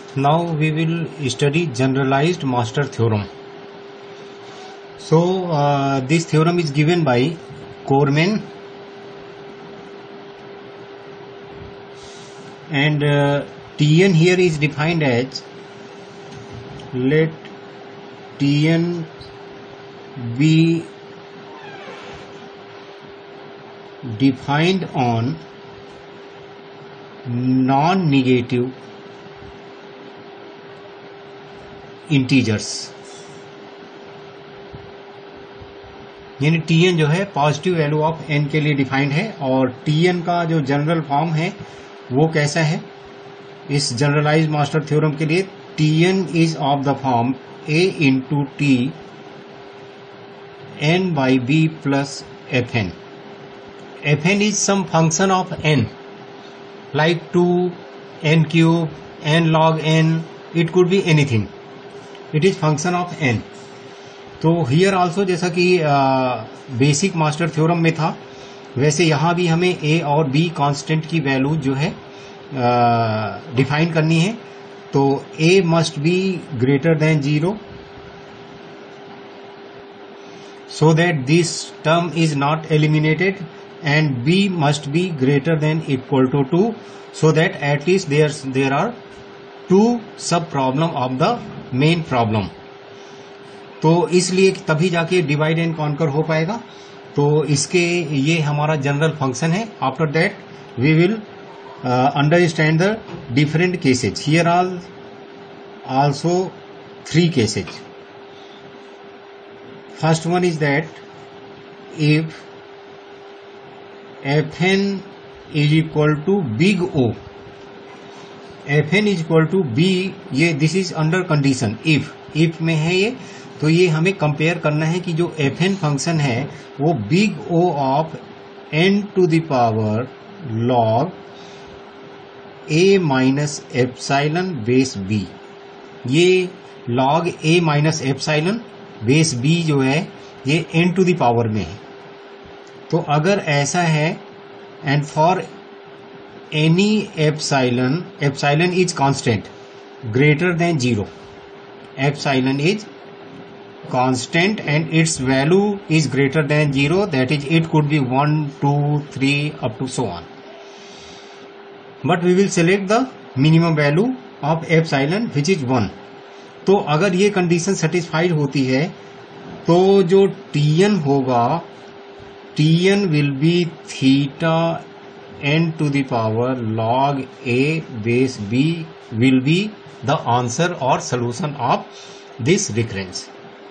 Now we will study generalized master theorem. So this theorem is given by Corman, and Tn here is defined as, let Tn be defined on non-negative integers, यानी Tn जो है positive value of n के लिए defined है, और Tn का जो general form है वो कैसा है इस जनरलाइज्ड मास्टर थ्योरम के लिए? Tn is of the form a into T n by b plus fn. fn is some function of n, like 2, n cube, n log n, it could be anything. It is function of n. तो here also जैसा कि basic master theorem में था, वैसे यहाँ भी हमें a और b कांस्टेंट की वैल्यू जो है डिफाइन करनी है. तो a must be greater than 0 so that this term is not eliminated, and b must be greater than equal to 2 so that at least there are two sub problem of the main problem. तो इसलिए तभी जाके divide and conquer हो पाएगा. तो इसके ये हमारा जनरल फंक्शन है. After that we will understand the different cases. Here also 3 cases. First one is that if fn is equal to big O, fn is equal to b, ये this is under condition if में है ये. तो ये हमें compare करना है कि जो fn फंक्शन है वो big O of n to the power log a minus epsilon base b, ये log a minus epsilon base b जो है ये n टू द पावर में है. तो अगर ऐसा है, and for any epsilon is constant greater than 0, epsilon is constant and its value is greater than 0, that is it could be 1, 2, 3 up to so on. But we will select the minimum value of epsilon which is 1. तो अगर ये condition satisfied होती है तो जो Tn होगा, Tn will be theta n to the power log a base b will be the answer और solution of this recurrence.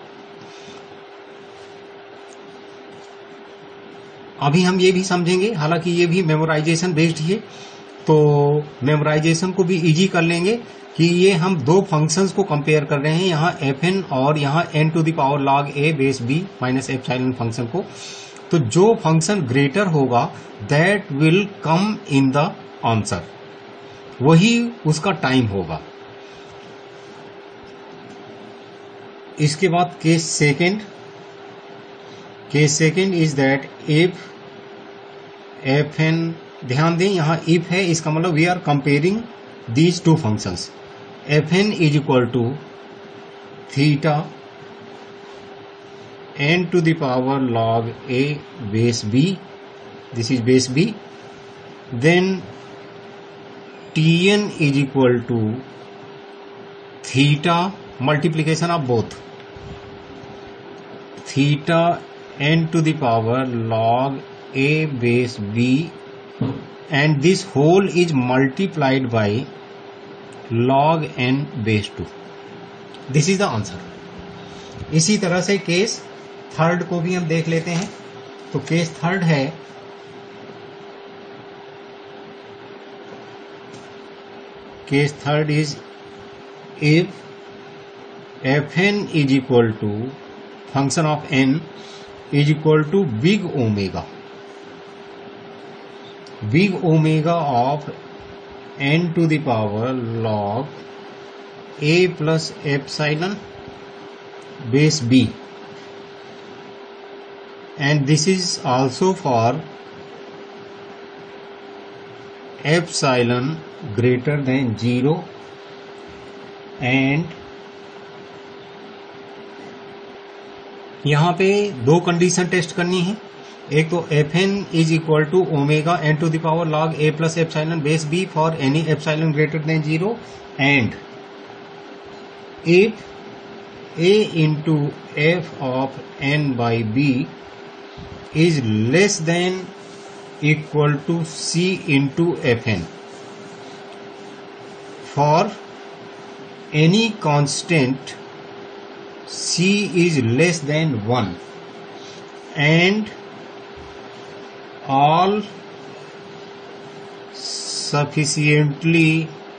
अभी हम ये भी समझेंगे, हालांकि ये भी मेमोराइजेशन बेस्ड है, तो मेमोराइजेशन को भी इजी कर लेंगे कि ये हम दो फंक्शंस को कंपेयर कर रहे हैं, यहाँ fn और यहाँ n to the power log a base b minus epsilon function को. तो जो फंक्शन ग्रेटर होगा that will come in the answer, वही उसका टाइम होगा. इसके बाद case second is that if fn, ध्यान दें यहाँ इफ है, इसका मतलब we are comparing these two functions. fn is equal to theta n to the power log a base b, this is base b, then Tn is equal to theta multiplication of both, theta n to the power log a base b, and this whole is multiplied by log n base 2. This is the answer. इसी तरह से case third को भी हम देख लेते हैं. तो केस थर्ड है, case third is if fn is equal to function of n is equal to big omega of n to the power log a plus epsilon base b, and this is also for epsilon greater than 0 and यहां पे दो condition test करनी है। एक तो fn is equal to omega n to the power log a plus epsilon base b for any epsilon greater than 0 and if a into f of n by b is less than equal to c into fn for any constant c is less than 1 and all sufficiently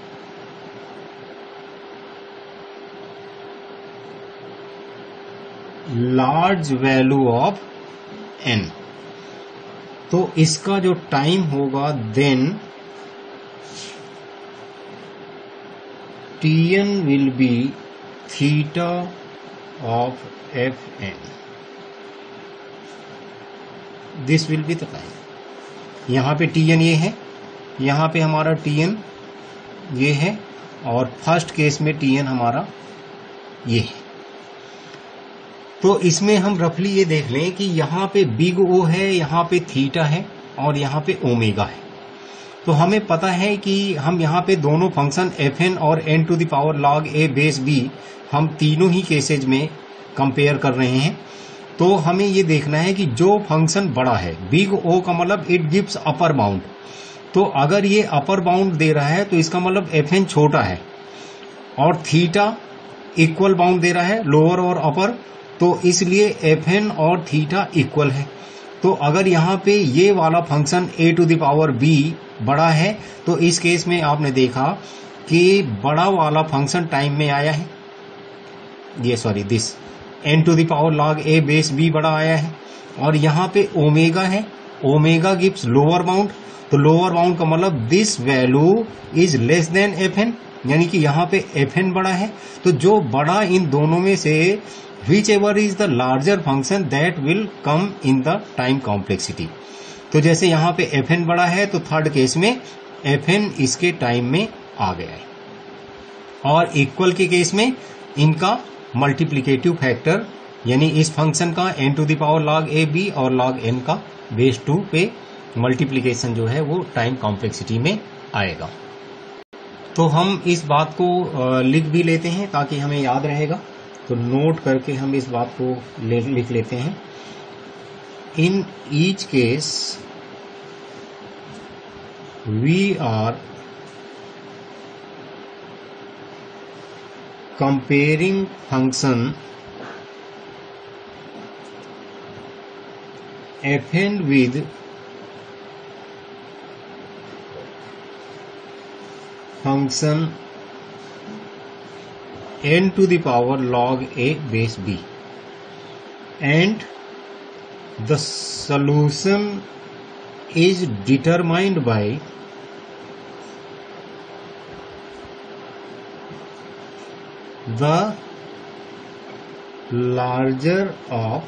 large value of n। तो इसका जो time होगा then Tn will be theta of fn, this will be the time। यहां पे Tn ये है, यहां पे हमारा Tn ये है और फर्स्ट केस में Tn हमारा ये है। तो इसमें हम रफली ये देख लें कि यहां पे बिग O है, यहां पे थीटा है और यहां पे ओमेगा है। तो हमें पता है कि हम यहाँ पे दोनों फंक्शन fn और n to the power log a base b हम तीनों ही केसेज में कंपेयर कर रहे हैं। तो हमें ये देखना है कि जो फंक्शन बड़ा है, बिग O का मतलब इट गिव्स अपर बाउंड। तो अगर ये अपर बाउंड दे रहा है तो इसका मतलब fn छोटा है और थीटा इक्वल बाउंड दे रहा है, लोअर और अपर, तो इसलिए fn और थीटा इक्वल है। तो अगर यहाँ पे ये वाला function a to the power b बड़ा है तो इस केस में आपने देखा कि बड़ा वाला फंक्शन टाइम में आया है, ये sorry this n to the power log a base b बड़ा आया है और यहाँ पे ओमेगा है, ओमेगा गिव्स लोअर बाउंड। तो लोअर बाउंड का मतलब this value is less than fn, यानी कि यहाँ पे fn बड़ा है। तो जो बड़ा इन दोनों में से whichever is the larger function that will come in the time complexity। तो जैसे यहाँ पे fn बड़ा है तो थर्ड केस में fn इसके टाइम में आ गया है और इक्वल के केस में इनका मल्टीप्लिकेटिव फैक्टर यानी इस फंक्शन का n to the power log a b और log n का बेस 2 पे मल्टीप्लिकेशन जो है वो टाइम कॉम्प्लेक्सिटी में आएगा। तो हम इस बात को लिख भी लेते हैं ताकि हमें याद रहेगा। तो नोट करके हम इस बात को लिख लेते हैं। In each case we are comparing function fn with function n to the power log a base b and the solution is determined by the larger of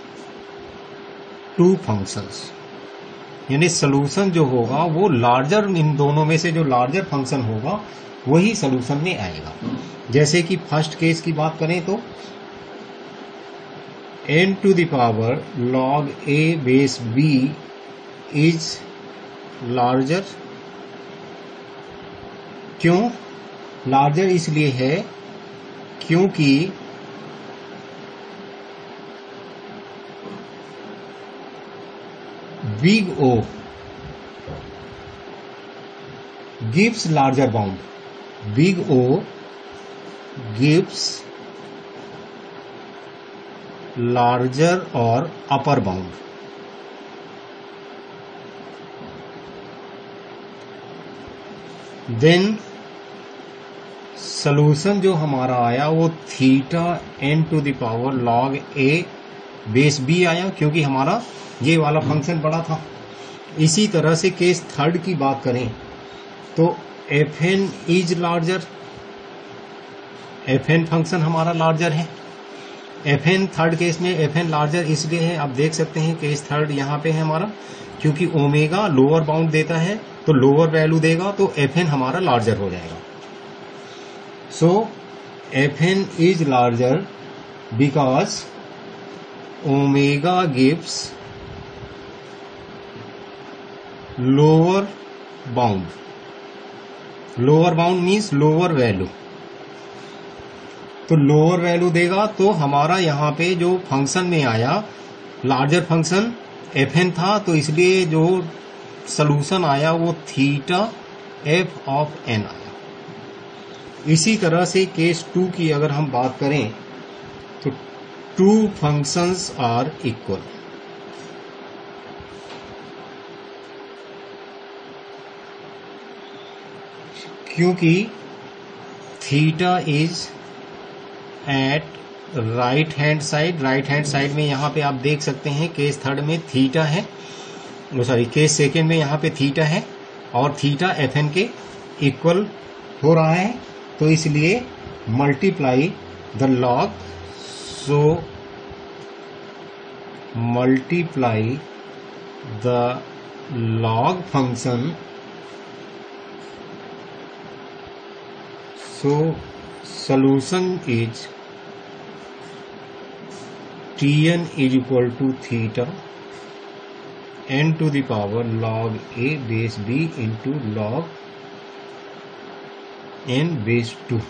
two functions। यानी सोल्यूशन जो होगा वो लार्जर, इन दोनों में से जो larger function होगा वही सोल्यूशन में आएगा। जैसे कि फर्स्ट केस की बात करें तो n to the power log a base b is larger. क्यों लार्जर? इसलिए है क्योंकि big O gives larger bound, big O gives larger or upper bound। Then solution जो हमारा आया वो theta n to the power log a base b आया क्योंकि हमारा ये वाला फंक्शन बड़ा था। इसी तरह से केस थर्ड की बात करें तो fn is larger, fn function हमारा लार्जर है। fn थर्ड केस में fn लार्जर इसलिए है, आप देख सकते हैं केस थर्ड यहाँ पे है हमारा, क्योंकि ओमेगा लोअर बाउंड देता है तो लोअर वैल्यू देगा तो fn हमारा लार्जर हो जाएगा। So Fn is larger because omega gives lower bound. Lower bound means lower value. तो लोअर वैल्यू देगा तो हमारा यहाँ पे जो फंक्शन में आया लार्जर फंक्शन Fn था, तो इसलिए जो सॉल्यूशन आया वो थीटा f ऑफ n आया। इसी तरह से केस 2 की अगर हम बात करें तो टू फंक्शंस आर इक्वल। क्योंकि theta is at right hand side में यहाँ पे आप देख सकते हैं केस थर्ड में थीटा है, सॉरी केस सेकेंड में यहाँ पे थीटा है और थीटा Fn के इक्वल हो रहा है, तो इसलिए multiply the log, so multiply the log function, so solution is Tn is equal to theta n to the power log a base b into log n base 2।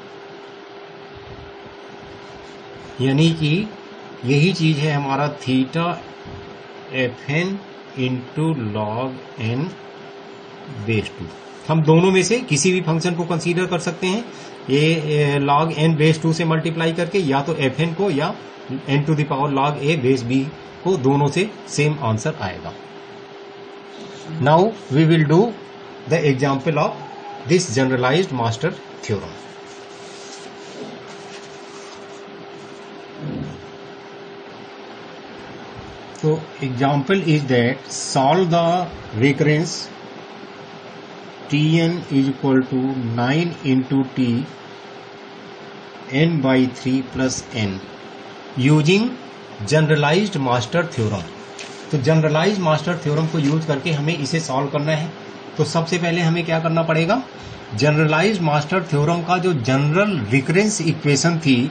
यानी कि यही चीज है हमारा theta Fn into log n base 2। हम दोनों में से किसी भी फंक्शन को कंसीडर कर सकते हैं, ये log n बेस 2 से मल्टीप्लाई करके, या तो Fn को या n to the power log a base b को, दोनों से सेम आंसर आएगा। Now we will do the example of this generalized master theorem. तो example is that solve the recurrence Tn is equal to 9 into t n by 3 plus n using generalized master theorem। तो generalized master theorem को use करके हमें इसे solve करना है। तो सबसे पहले हमें क्या करना पड़ेगा, जनरलाइज्ड मास्टर थ्योरम का जो जनरल रिकरेंस इक्वेशन थी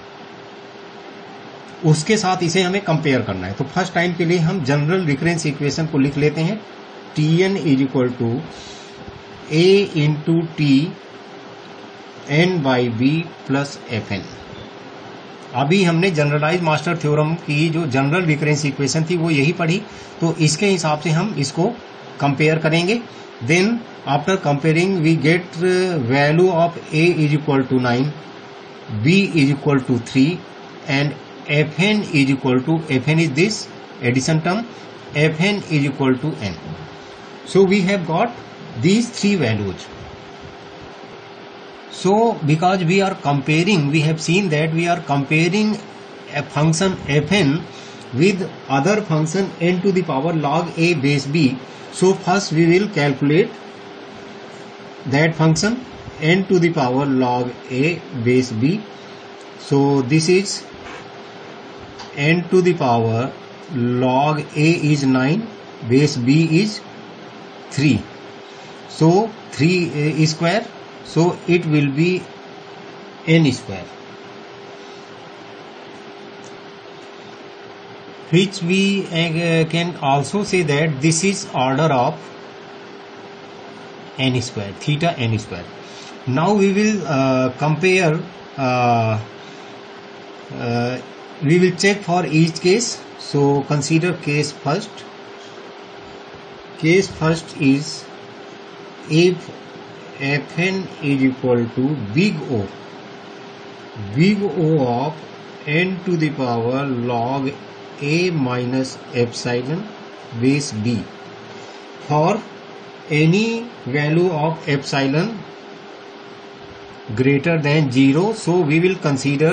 उसके साथ इसे हमें कंपेयर करना है। तो फर्स्ट टाइम के लिए हम जनरल रिकरेंस इक्वेशन को लिख लेते हैं। Tn is equal to a into T n by b plus Fn। अभी हमने जनरलाइज मास्टर थ्योरम की जो जनरल रिकरेंस इक्वेशन थी वो यही पढ़ी, तो इसके हिसाब से हम इसको कंपेयर करेंगे। Then after comparing we get value of a is equal to 9, b is equal to 3 and Fn is equal to, Fn is this addition term, Fn is equal to n। So we have got these three values। So because we are comparing, we have seen that we are comparing a function Fn with other function n to the power log a base b। So first we will calculate that function n to the power log a base b। So this is n to the power log a is 9, base b is 3। So 3 square, so it will be n square, which we can also say that this is order of n square, theta n square। Now we will compare, we will check for each case। So consider case first। Case first is if Fn is equal to big O of n to the power log a minus epsilon base b for any value of epsilon greater than 0, so we will consider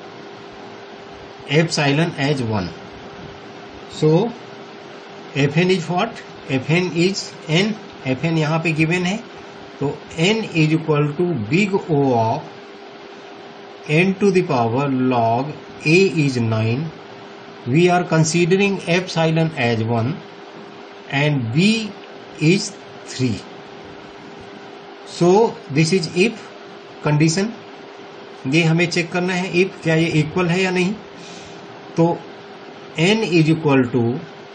epsilon as 1। So Fn is what? Fn is n, Fn यहाँ पे given है, तो n is equal to big O of n to the power log a is 9। We are considering epsilon as 1 and b is 3। So this is if condition। ये हमें check करना है if क्या ये इक्वल है या नहीं। तो n is equal to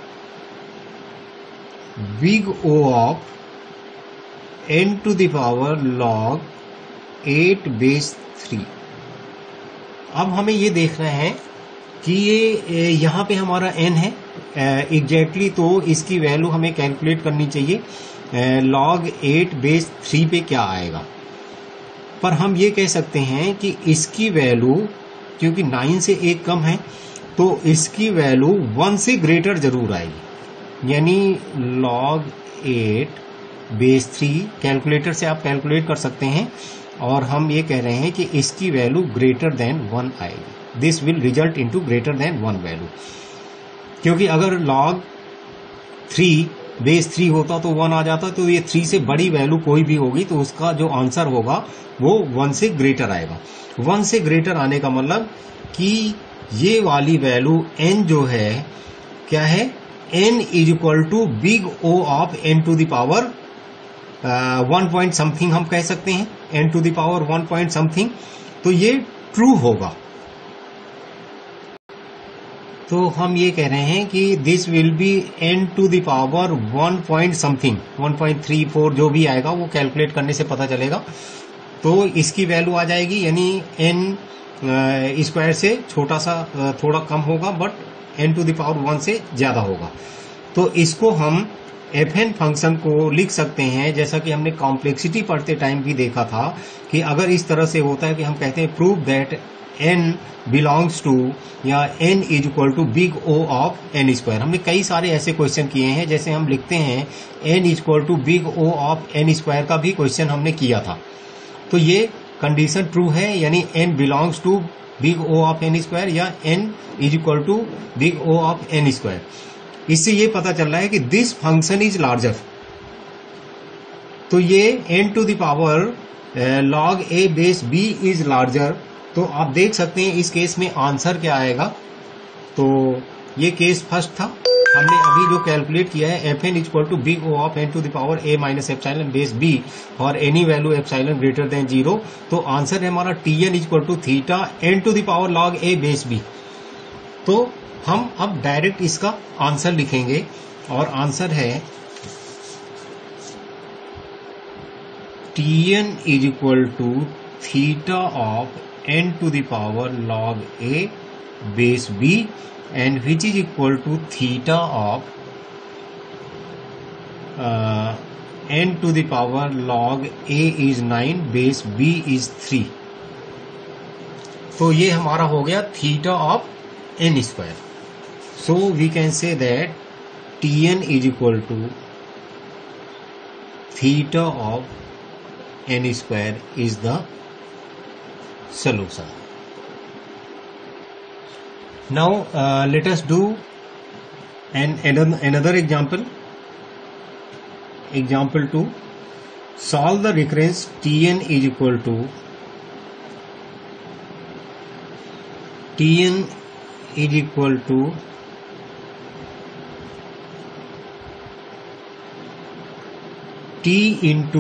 big O of n to the power log 8 base 3। अब हमें ये देखना है कि ये यहाँ पे हमारा n है एग्जैक्टली, तो इसकी वैल्यू हमें कैलकुलेट करनी चाहिए log 8 बेस 3 पे क्या आएगा। पर हम ये कह सकते हैं कि इसकी वैल्यू क्योंकि 9 से 1 कम है तो इसकी वैल्यू 1 से ग्रेटर जरूर आएगी, यानी log 8 बेस 3 कैलकुलेटर से आप कैलकुलेट कर सकते हैं और हम ये कह रहे हैं कि इसकी वैल्यू ग्रेटर देन 1 आएगी। This will result into greater than 1 value, क्योंकि अगर log 3 बेस 3 होता तो 1 आ जाता, तो ये 3 से बड़ी वैल्यू कोई भी होगी तो उसका जो आंसर होगा वो 1 से ग्रेटर आएगा। 1 से ग्रेटर आने का मतलब कि ये वाली वैल्यू n जो है क्या है, n is equal to big O of n to the power 1 point something हम कह सकते हैं, n to the power 1 point something, तो ये ट्रू होगा। तो हम ये कह रहे हैं कि this will be n to the power 1 point something, 1.34 जो भी आएगा वो कैलकुलेट करने से पता चलेगा। तो इसकी वैल्यू आ जाएगी, यानी n स्क्वायर से छोटा सा थोड़ा कम होगा but n to the power 1 से ज्यादा होगा। तो इसको हम fn फंक्शन को लिख सकते हैं, जैसा कि हमने कॉम्प्लेक्सिटी पढ़ते टाइम भी देखा था कि अगर इस तरह से होता है कि हम कहते हैं prove that n belongs to या n is equal to big O of n square. हमने कई सारे ऐसे क्वेश्चन किए हैं, जैसे हम लिखते हैं n is equal to big O of n square का भी क्वेश्चन हमने किया था। तो ये कंडीशन ट्रू है, यानी n belongs to big O of n square या n is equal to big O of n square. इससे ये पता चल रहा है कि दिस फंक्शन इज लार्जर। तो ये n to the power log a base b is larger. तो आप देख सकते हैं इस केस में आंसर क्या आएगा। तो ये केस फर्स्ट था, हमने अभी जो कैलकुलेट किया है fn equal to big O of n to the power a minus epsilon base b और any value epsilon greater than 0। तो आंसर है हमारा tn equal to theta n to the power log a base b। तो हम अब direct इसका answer लिखेंगे और आंसर है tn is equal to theta of n to the power log a base b and which is equal to theta of n to the power log a is 9 base b is 3। तो ये हमारा हो गया theta of n square. So we can say that tn is equal to theta of n square is the solution. Now let us do another example. Example 2. Solve the recurrence Tn is equal to T into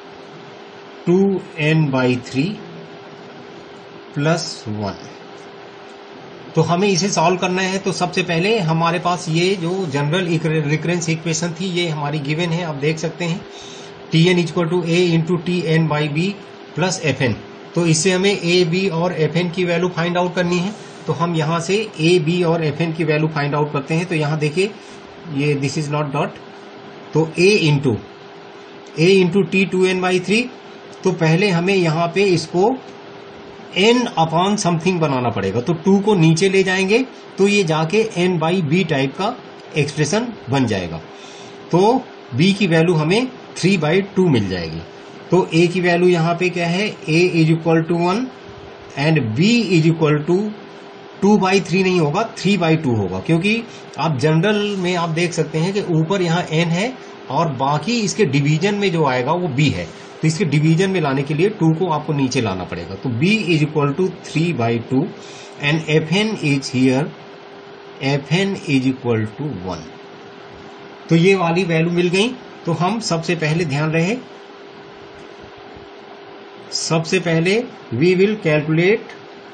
2n by 3 plus 1। तो हमें इसे solve करना है। तो सबसे पहले हमारे पास ये जो जनरल रिकरेंस इक्वेशन थी ये हमारी गिवन है, आप देख सकते हैं Tn equal to a into T n by b plus Fn। तो इससे हमें a b और Fn की वैल्यू फाइंड आउट करनी है। तो हम यहाँ से a b और Fn की वैल्यू फाइंड आउट करते हैं। तो यहाँ देखिए ये दिस इज नॉट डॉट, तो a into T 2n by 3। तो पहले हमें यहाँ पे इसको n अपॉन समथिंग बनाना पड़ेगा। तो 2 को नीचे ले जाएंगे तो ये जाके n बाई बी टाइप का एक्सप्रेशन बन जाएगा। तो b की वैल्यू हमें 3/2 मिल जाएगी। तो a की वैल्यू यहाँ पे क्या है, a is equal to 1 and b is equal to 2/3 नहीं होगा 3/2 होगा, क्योंकि आप जनरल में आप देख सकते हैं कि ऊपर यहाँ n है और बाकी इसके डिवीजन में जो आएगा वो b है। तो इसके डिवीजन में लाने के लिए 2 को आपको नीचे लाना पड़ेगा। तो b is equal to 3/2 and Fn is here, Fn is equal to 1। तो ये वाली वैल्यू मिल गई। तो हम सबसे पहले ध्यान रहे सबसे पहले वी विल कैलकुलेट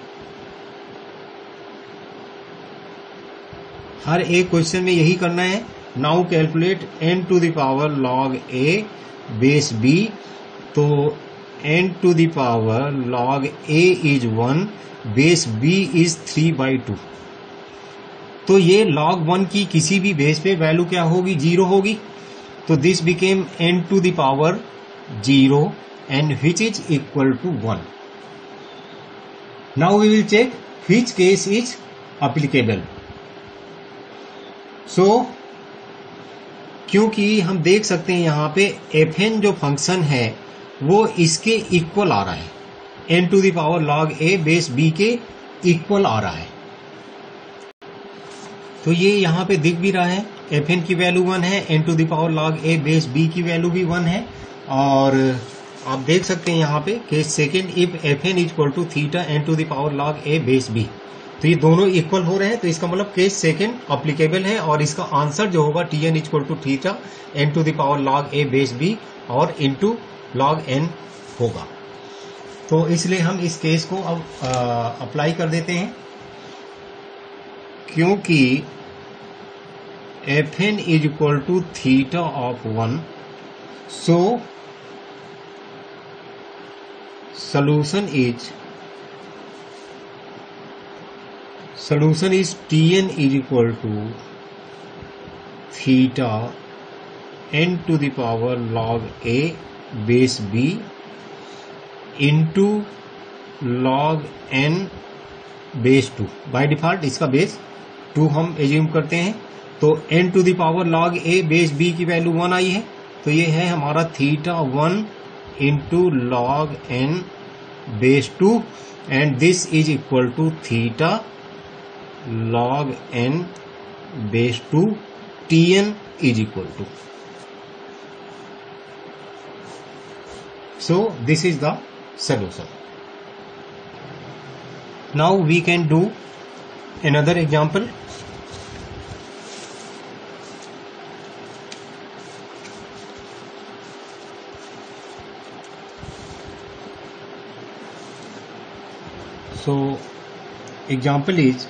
हर एक क्वेश्चन में यही करना है। Now calculate n to the power log a base b। तो n to the power log a is 1, base b is 3/2। तो ये log 1 की किसी भी बेस पे वैल्यू क्या होगी, 0 होगी। तो this became n to the power 0 and which is equal to 1। Now we will check which case is applicable. So क्योंकि हम देख सकते हैं यहां पे fn जो फंक्शन है वो इसके इक्वल आ रहा है, n to the power log a base b के इक्वल आ रहा है। तो ये यहां पे दिख भी रहा है, fn की वैल्यू 1 है, n to the power log a base b की वैल्यू भी 1 है। और आप देख सकते हैं यहां पे case second, if fn equal to theta n to the power log a base b। तो ये दोनों इक्वल हो रहे हैं, तो इसका मतलब केस सेकेंड अप्लीकेबल है और इसका आंसर जो होगा tn equal to theta n to the power log a base b और इनटू log n होगा। तो इसलिए हम इस केस को अब अप्लाई कर देते हैं, क्योंकि fn is equal to theta of 1। So solution is Tn is equal to theta n to the power log a base b into log n base 2। By default इसका बेस 2 हम assume करते हैं। तो n to the power log a base b की वैल्यू 1 आई है, तो ये है हमारा theta 1 into log n base 2 and this is equal to theta log n base 2 Tn is equal to। So this is the solution. Now we can do another example. So example is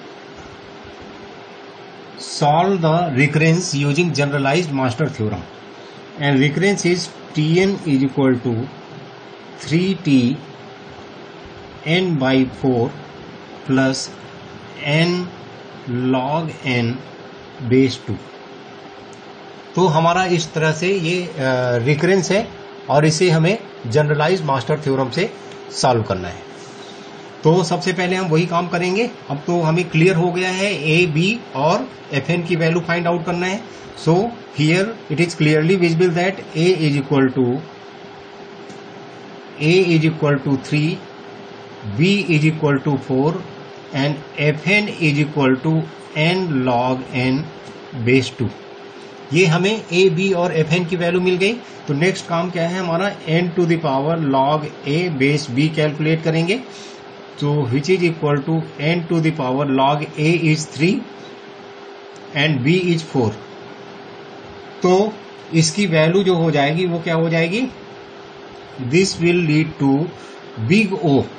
solve the recurrence using generalized master theorem, and recurrence is Tn is equal to 3t n by 4 plus n log n base 2। तो हमारा इस तरह से ये recurrence है और इसे हमें जनरलाइज्ड मास्टर थ्योरम से सॉल्व करना है। तो सबसे पहले हम वही काम करेंगे। अब तो हमें क्लियर हो गया है ए बी और fn की वैल्यू फाइंड आउट करना है। So here it is clearly visible that a is equal to 3, b is equal to 4 and fn is equal to n log n base 2। ये हमें a b और fn की वैल्यू मिल गई। तो नेक्स्ट काम क्या है हमारा, n to the power log a base b calculate करेंगे। तो which is equal to n to the power log a is 3 and b is 4। तो इसकी वैल्यू जो हो जाएगी वो क्या हो जाएगी, this will lead to big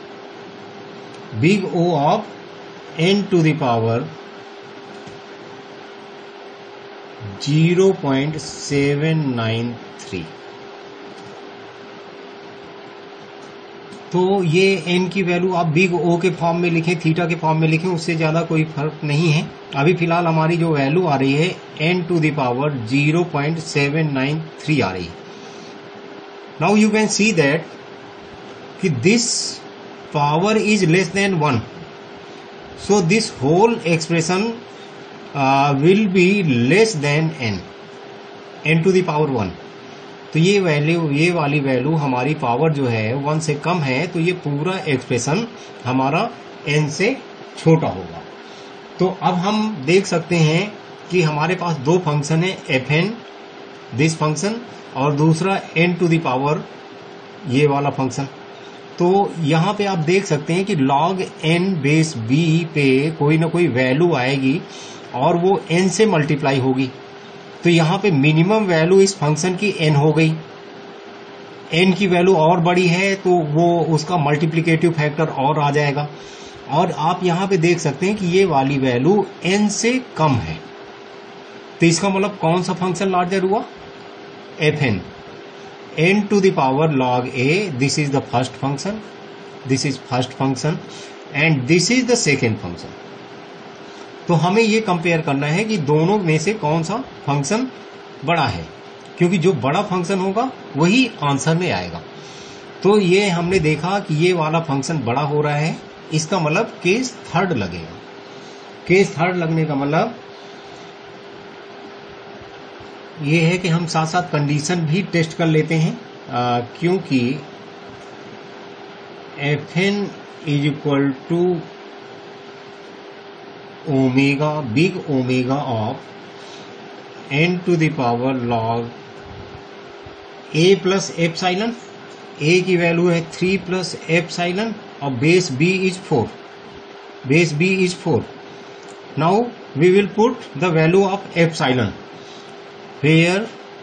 O of n to the power 0.793। तो ये n की वैल्यू आप बिग O के फॉर्म में लिखें, थीटा के फॉर्म में लिखें, उससे ज्यादा कोई फर्क नहीं है। अभी फिलहाल हमारी जो वैल्यू आ रही है n टू द पावर 0.793 आ रही है। Now you can see that कि this power is less than 1, so this whole expression will be less than n to the power 1। तो ये वाली वैल्यू हमारी पावर जो है 1 से कम है, तो ये पूरा एक्सप्रेशन हमारा n से छोटा होगा। तो अब हम देख सकते हैं कि हमारे पास दो फंक्शन है, fn दिस फंक्शन और दूसरा n टू द पावर ये वाला फंक्शन। तो यहाँ पे आप देख सकते हैं कि log n बेस b पे कोई ना कोई वैल्यू आएगी और वो n से मल्टीप्लाई होगी। तो यहाँ पे मिनिमम वैल्यू इस फंक्शन की n हो गई, एन की वैल्यू और बड़ी है तो वो उसका मल्टीप्लिकेटिव फैक्टर और आ जाएगा। और आप यहां पे देख सकते हैं कि ये वाली वैल्यू एन से कम है, तो इसका मतलब कौन सा फंक्शन लार्जर हुआ? F N. N to the power log A, this is the first function, this is first function and this is the second function. तो हमें ये कंपेयर करना है कि दोनों में से कौन सा फंक्शन बड़ा है, क्योंकि जो बड़ा फंक्शन होगा वही आंसर में आएगा। तो ये हमने देखा कि ये वाला फंक्शन बड़ा हो रहा है, इसका मतलब केस थर्ड लगेगा। केस थर्ड लगने का मतलब ये है कि हम साथ साथ कंडीशन भी टेस्ट कर लेते हैं, क्योंकि F N is equal to omega, big omega of N to the power log A plus epsilon. A की वैल्यू है 3 प्लस एप्सिलॉन और base B is 4, base B is 4। Now we will put the value of epsilon, where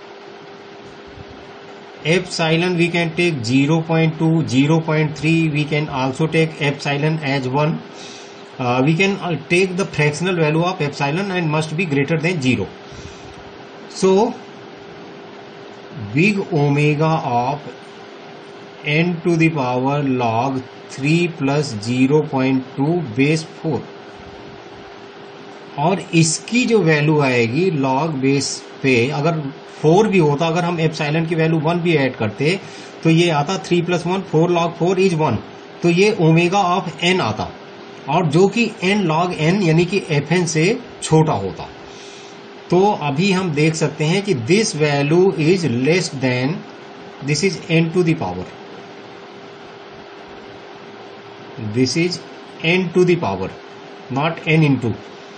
epsilon we can take 0.2, 0.3, we can also take epsilon as 1. We can take the fractional value of epsilon and must be greater than 0. So big omega of n to the power log 3 plus 0.2 base 4, और इसकी जो value आएगी log base पे, अगर 4 भी होता, अगर हम एप्सिलॉन की वैल्यू 1 भी ऐड करते तो ये आता 3 प्लस 1, 4 लॉग 4 इज 1, तो ये ओमेगा ऑफ एन आता, और जो कि एन लॉग एन यानी कि एफ एन से छोटा होता। तो अभी हम देख सकते हैं कि this value is less than, this is N to the power, this is N to the power, not N into.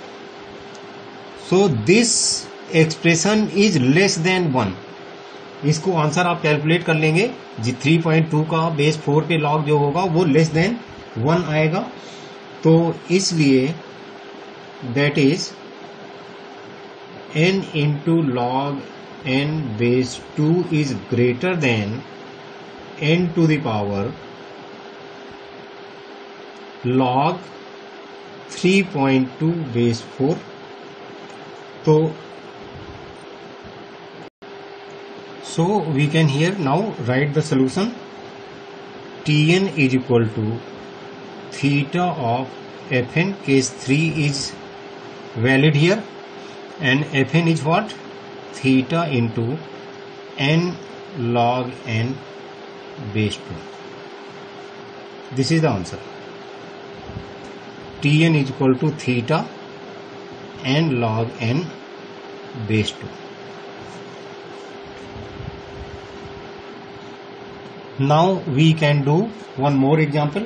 So this expression is less than 1। इसको आंसर आप कैलकुलेट कर लेंगे, जी 3.2 का बेस 4 पे लॉग जो होगा वो लेस देन 1 आएगा। तो इसलिए that is n into log n base 2 is greater than n to the power log 3.2 base 4। तो so we can here now write the solution. Tn is equal to theta of Fn, case 3 is valid here, and Fn is what? Theta into n log n base 2. This is the answer. Tn is equal to theta n log n base 2. Now we can do one more example.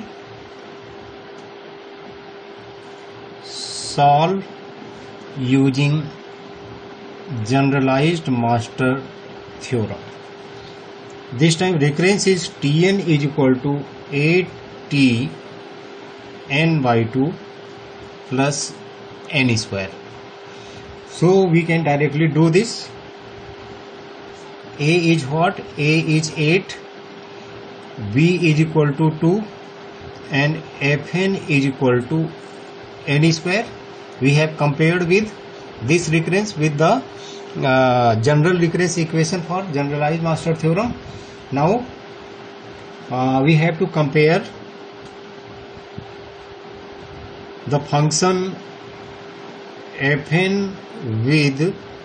Solve using generalized master theorem. This time recurrence is Tn is equal to 8t n by 2 plus n square. So we can directly do this. A is what? A is 8, B is equal to 2 and Fn is equal to n square. We have compared with this recurrence with the general recurrence equation for generalized master theorem. Now we have to compare the function Fn with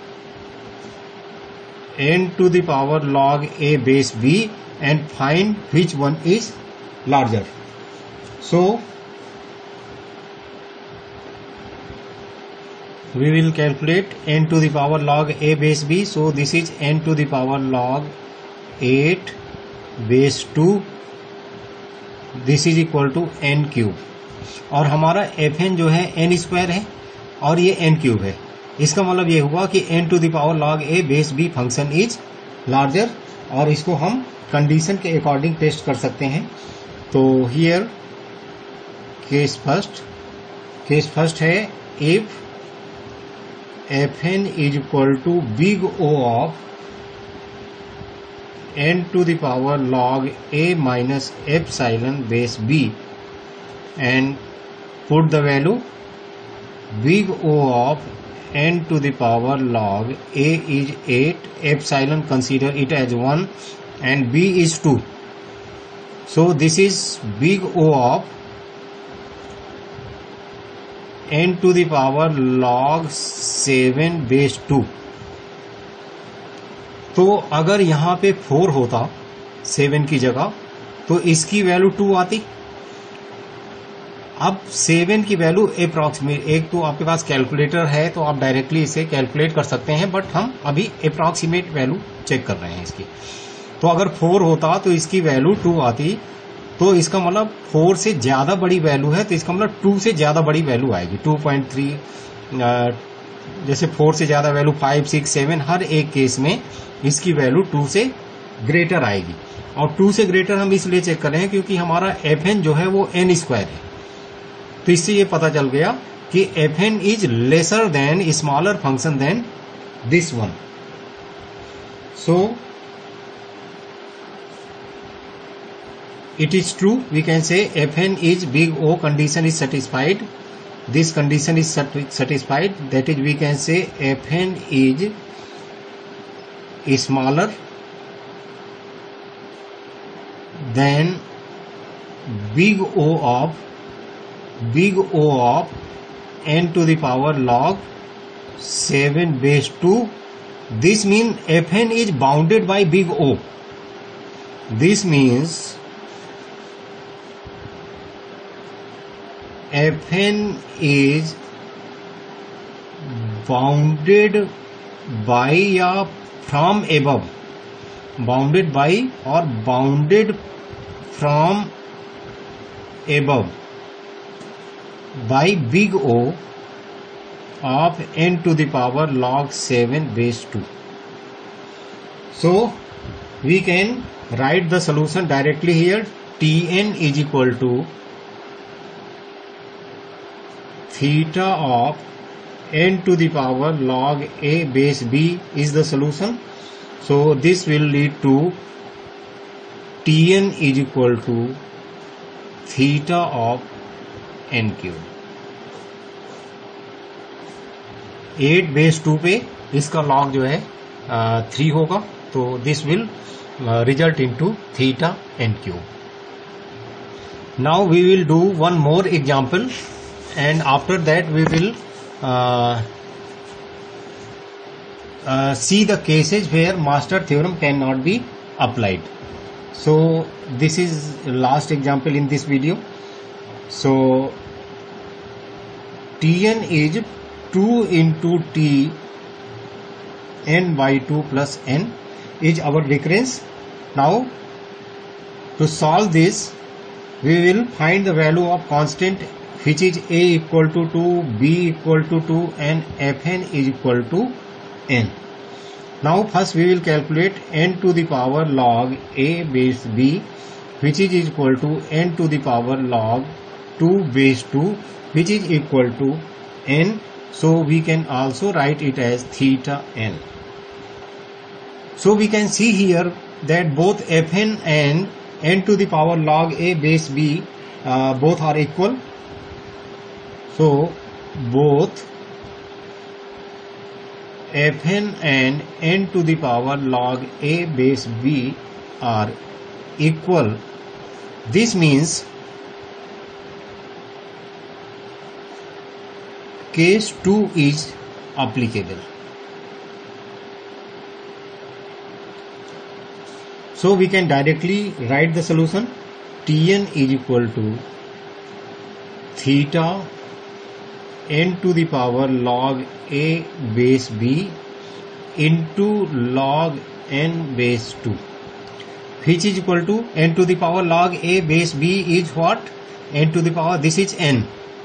n to the power log a base b and find which one is larger. So we will calculate n to the power log a base b. So this is n to the power log 8 base 2. This is equal to n cube. और हमारा Fn जो है n square है और ये n cube है। इसका मतलब ये हुआ कि n to the power log a base b function is larger, और इसको हम कंडीशन के अकॉर्डिंग टेस्ट कर सकते हैं। तो हियर केस फर्स्ट है if Fn is equal to big O of n to the power log a minus epsilon base b and put the value big O of n to the power log a is 8, epsilon consider it as 1 and b is 2. So this is big O of n to the power log 7 base 2. तो अगर यहाँ पे 4 होता 7 की जगह तो इसकी value 2 आती. अब 7 की वैल्यू अप्रॉक्सीमेट, एक तो आपके पास कैलकुलेटर है तो आप डायरेक्टली इसे कैलकुलेट कर सकते हैं, बट हम अभी अप्रॉक्सीमेट वैल्यू चेक कर रहे हैं इसकी. तो अगर 4 होता तो इसकी वैल्यू 2 आती, तो इसका मतलब 4 से ज्यादा बड़ी वैल्यू है तो इसका मतलब 2 से ज्यादा बड़ी वैल्यू आएगी. 2.3 जैसे 4 से ज्यादा वैल्यू 5, 6, 7 हर एक केस में इसकी वैल्यू 2 से ग्रेटर आएगी. और 2 से ग्रेटर हम इसलिए चेक कर रहे हैं क्योंकि हमारा fn जो है वो n स्क्वायर है. तो इससे ये पता चल गया कि fn is lesser than smaller function than this one. सो it is true, we can say fn is big O condition is satisfied. This condition is satisfied, that is we can say fn is smaller than big O of n to the power log 7 base 2. This means fn is bounded by big O. This means fn is bounded by या from above, bounded by or bounded from above by big O of n to the power log 7 base 2. So we can write the solution directly here. Tn is equal to theta of n to the power log a base b is the solution. So this will lead to Tn is equal to theta of n cube. 8 base 2 पे इसका log जो है 3 होगा, तो this will result into theta n cube. Now we will do one more example. And after that we will see the cases where master theorem cannot be applied. So this is last example in this video. So Tn is 2 into T n by 2 plus n is our recurrence. Now to solve this we will find the value of constant which is a equal to 2, b equal to 2 and fn is equal to n. Now first we will calculate n to the power log a base b which is equal to n to the power log 2 base 2 which is equal to n. So we can also write it as theta n. So we can see here that both fn and n to the power log a base b both are equal. So both fn and n to the power log a base b are equal. This means case 2 is applicable. So we can directly write the solution. Tn is equal to theta n to the power log a base b into log n base 2 which is equal to n to the power log a base b is what? N to the power, this is n.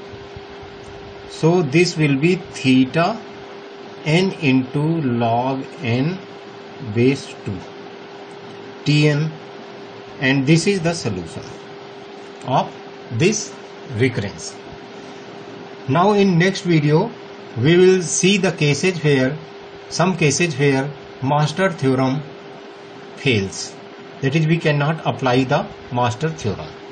So this will be theta n into log n base 2 Tn, and this is the solution of this recurrence. Now in next video we will see the cases where, some cases where master theorem fails. That is we can not apply the master theorem.